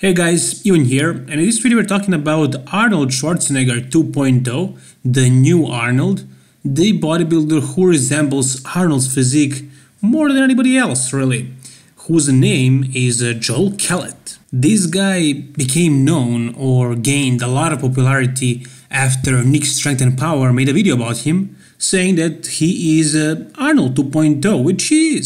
Hey guys, Ewan here, and in this video we're talking about Arnold Schwarzenegger 2.0, the new Arnold, the bodybuilder who resembles Arnold's physique more than anybody else really, whose name is Joel Kellett. This guy became known or gained a lot of popularity after Nick Strength and Power made a video about him, saying that he is Arnold 2.0, which he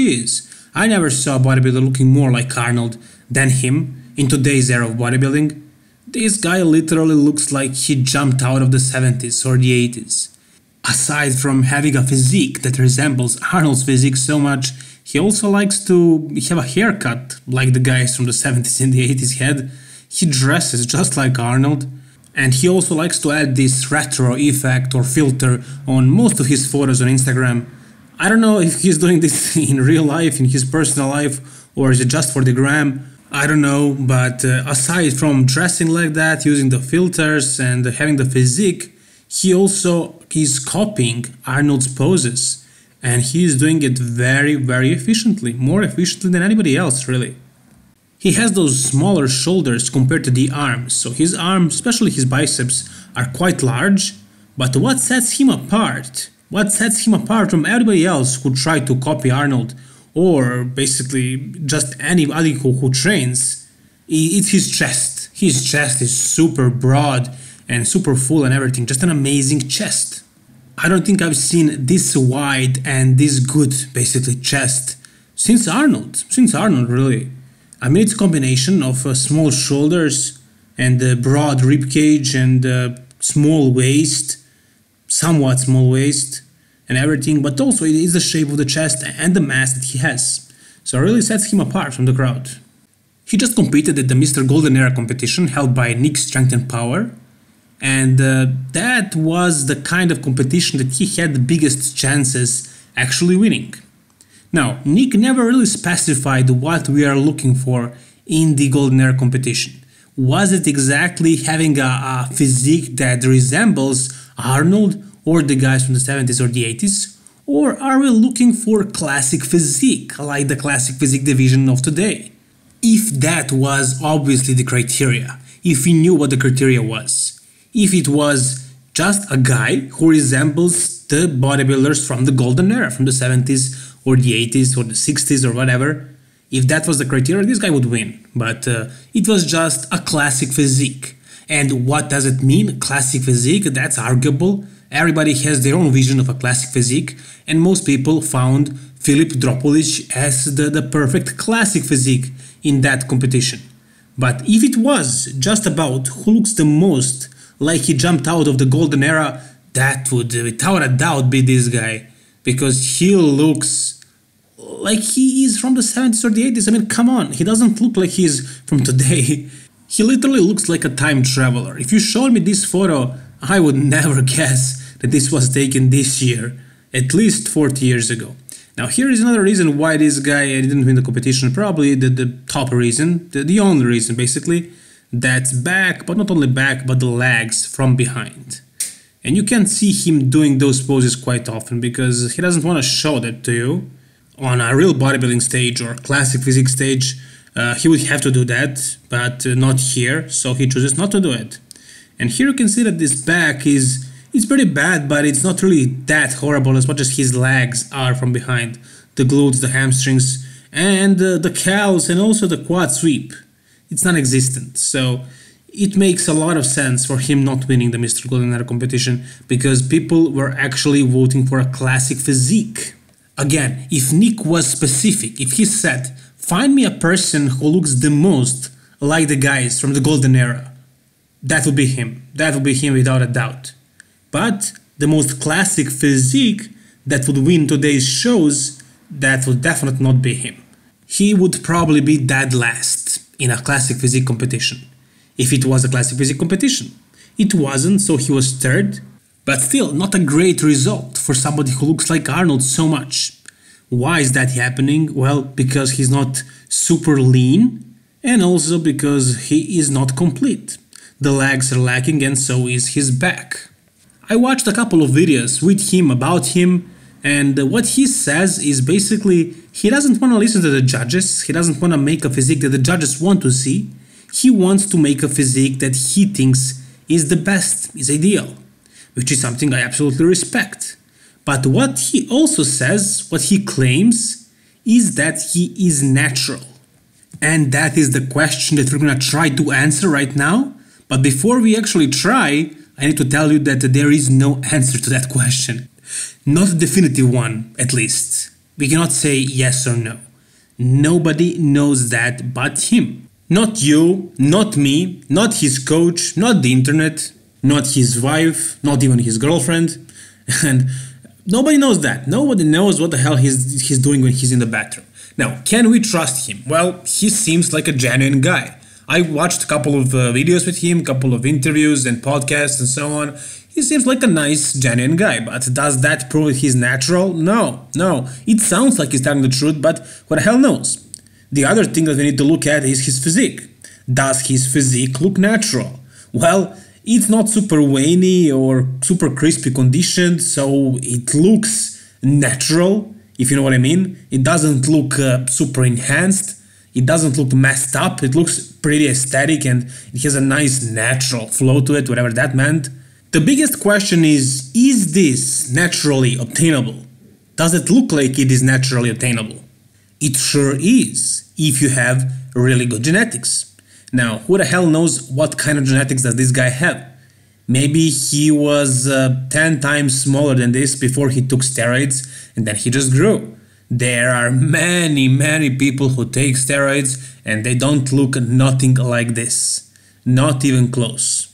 is. I never saw a bodybuilder looking more like Arnold than him. In today's era of bodybuilding, this guy literally looks like he jumped out of the 70s or the 80s. Aside from having a physique that resembles Arnold's physique so much, he also likes to have a haircut like the guys from the 70s and the 80s had. He dresses just like Arnold, and he also likes to add this retro effect or filter on most of his photos on Instagram. I don't know if he's doing this in real life, in his personal life, or is it just for the gram. I don't know, but aside from dressing like that, using the filters and having the physique, he also is copying Arnold's poses, and he is doing it very efficiently, more efficiently than anybody else really. He has those smaller shoulders compared to the arms, so his arms, especially his biceps, are quite large, but what sets him apart? What sets him apart from everybody else who tried to copy Arnold, or basically just anybody who trains, it's his chest. His chest is super broad and super full and everything, just an amazing chest. I don't think I've seen this wide and this good, basically, chest since Arnold really. I mean, it's a combination of small shoulders and broad ribcage and small waist, somewhat small waist, and everything, but also it is the shape of the chest and the mass that he has, so it really sets him apart from the crowd. He just competed at the Mr. Golden Era competition held by Nick Strength and Power, and that was the kind of competition that he had the biggest chances actually winning. Now, Nick never really specified what we are looking for in the Golden Era competition. Was it exactly having a physique that resembles Arnold or the guys from the 70s or the 80s, or are we looking for classic physique, like the classic physique division of today? If that was obviously the criteria, if we knew what the criteria was, if it was just a guy who resembles the bodybuilders from the golden era, from the 70s or the 80s or the 60s or whatever, if that was the criteria, this guy would win. But it was just a classic physique. And what does it mean, classic physique? That's arguable. Everybody has their own vision of a classic physique, and most people found Filip Dropulic as the perfect classic physique in that competition. But if it was just about who looks the most like he jumped out of the golden era, that would without a doubt be this guy, because he looks like he is from the 70s or the 80s. I mean, come on, he doesn't look like he's from today. He literally looks like a time traveler. If you showed me this photo, I would never guess that this was taken this year, at least 40 years ago. Now here is another reason why this guy didn't win the competition, probably the top reason, the only reason basically, that's back, but not only back, but the legs from behind. And you can see him doing those poses quite often because he doesn't want to show that to you. On a real bodybuilding stage or classic physique stage, he would have to do that, but not here, so he chooses not to do it. And here you can see that this back it's pretty bad, but it's not really that horrible as much as his legs are from behind. The glutes, the hamstrings, and the calves, and also the quad sweep. It's non-existent, so it makes a lot of sense for him not winning the Mr. Golden Era competition, because people were actually voting for a classic physique. Again, if Nick was specific, if he said, find me a person who looks the most like the guys from the Golden Era, that would be him. That would be him without a doubt. But the most classic physique that would win today's shows, that would definitely not be him. He would probably be dead last in a classic physique competition, if it was a classic physique competition. It wasn't, so he was third, but still not a great result for somebody who looks like Arnold so much. Why is that happening? Well, because he's not super lean, and also because he is not complete. The legs are lacking, and so is his back. I watched a couple of videos with him about him, and what he says is basically he doesn't want to listen to the judges, he doesn't want to make a physique that the judges want to see. He wants to make a physique that he thinks is the best, is ideal, which is something I absolutely respect. But what he also says, what he claims, is that he is natural. And that is the question that we're gonna try to answer right now. But before we actually try, I need to tell you that there is no answer to that question. Not a definitive one, at least. We cannot say yes or no. Nobody knows that but him. Not you, not me, not his coach, not the internet, not his wife, not even his girlfriend. And nobody knows that. Nobody knows what the hell he's doing when he's in the bathroom. Now, can we trust him? Well, he seems like a genuine guy. I watched a couple of videos with him, a couple of interviews and podcasts and so on. He seems like a nice, genuine guy, but does that prove that he's natural? No. It sounds like he's telling the truth, but what the hell knows? The other thing that we need to look at is his physique. Does his physique look natural? Well, it's not super veiny or super crispy conditioned, so it looks natural, if you know what I mean. It doesn't look super enhanced. It doesn't look messed up. It looks pretty aesthetic and it has a nice natural flow to it, whatever that meant. The biggest question is this naturally obtainable? Does it look like it is naturally obtainable? It sure is, if you have really good genetics. Now, who the hell knows what kind of genetics does this guy have? Maybe he was 10 times smaller than this before he took steroids and then he just grew. There are many people who take steroids and they don't look nothing like this. Not even close.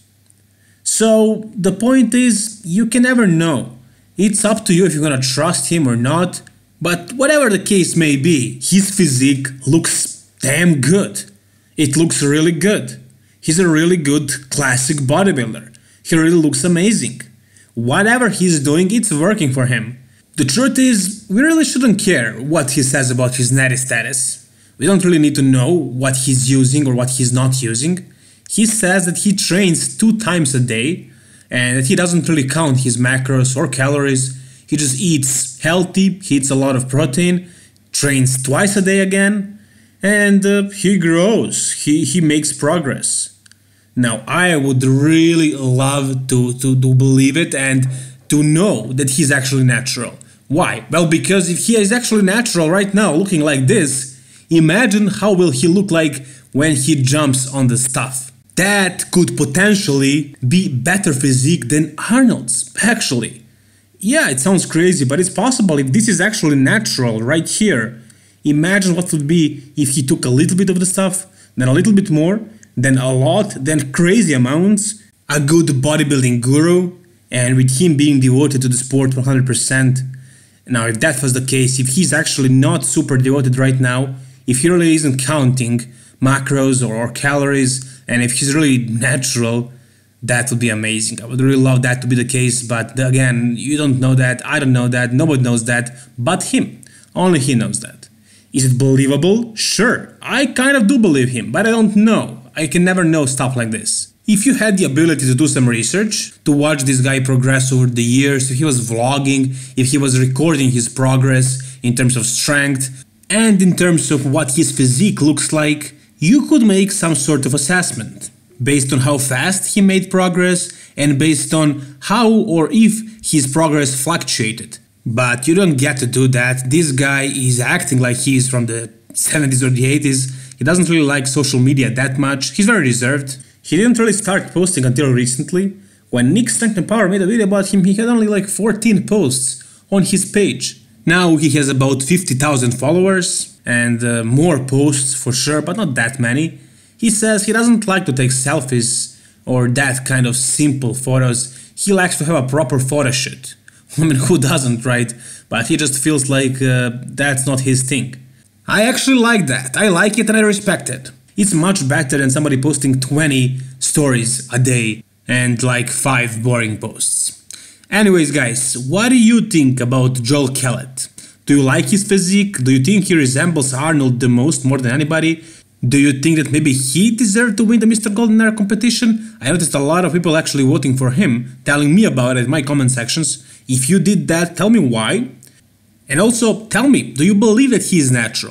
So the point is, you can never know. It's up to you if you're gonna trust him or not. But whatever the case may be, his physique looks damn good. It looks really good. He's a really good classic bodybuilder. He really looks amazing. Whatever he's doing, it's working for him. The truth is, we really shouldn't care what he says about his natty status. We don't really need to know what he's using or what he's not using. He says that he trains 2 times a day and that he doesn't really count his macros or calories. He just eats healthy, he eats a lot of protein, trains twice a day again, and he grows, he makes progress. Now, I would really love to believe it and to know that he's actually natural. Why? Well, because if he is actually natural right now, looking like this, imagine how will he look like when he jumps on the stuff. That could potentially be better physique than Arnold's, actually. Yeah, it sounds crazy, but it's possible if this is actually natural right here. Imagine what would be if he took a little bit of the stuff, then a little bit more, then a lot, then crazy amounts, a good bodybuilding guru, and with him being devoted to the sport 100%. Now, if that was the case, if he's actually not super devoted right now, if he really isn't counting macros or calories, and if he's really natural, that would be amazing. I would really love that to be the case, but again, you don't know that, I don't know that, nobody knows that, but him. Only he knows that. Is it believable? Sure, I kind of do believe him, but I don't know. I can never know stuff like this. If you had the ability to do some research, to watch this guy progress over the years, if he was vlogging, if he was recording his progress in terms of strength, and in terms of what his physique looks like, you could make some sort of assessment, based on how fast he made progress, and based on how or if his progress fluctuated. But you don't get to do that. This guy is acting like he is from the 70s or the 80s. He doesn't really like social media that much. He's very reserved. He didn't really start posting until recently. When Nick Strength and Power made a video about him, he had only like 14 posts on his page. Now he has about 50,000 followers and more posts for sure, but not that many. He says he doesn't like to take selfies or that kind of simple photos. He likes to have a proper photo shoot. I mean, who doesn't, right? But he just feels like that's not his thing. I actually like that. I like it and I respect it. It's much better than somebody posting 20 stories a day and like 5 boring posts. Anyways, guys, what do you think about Joel Kellett? Do you like his physique? Do you think he resembles Arnold the most, more than anybody? Do you think that maybe he deserved to win the Mr. Golden Era competition? I noticed a lot of people actually voting for him, telling me about it in my comment sections. If you did that, tell me why. And also, tell me, do you believe that he is natural?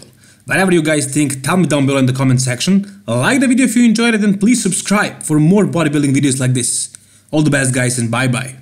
Whatever you guys think, tell me down below in the comment section. Like the video if you enjoyed it and please subscribe for more bodybuilding videos like this. All the best guys and bye bye.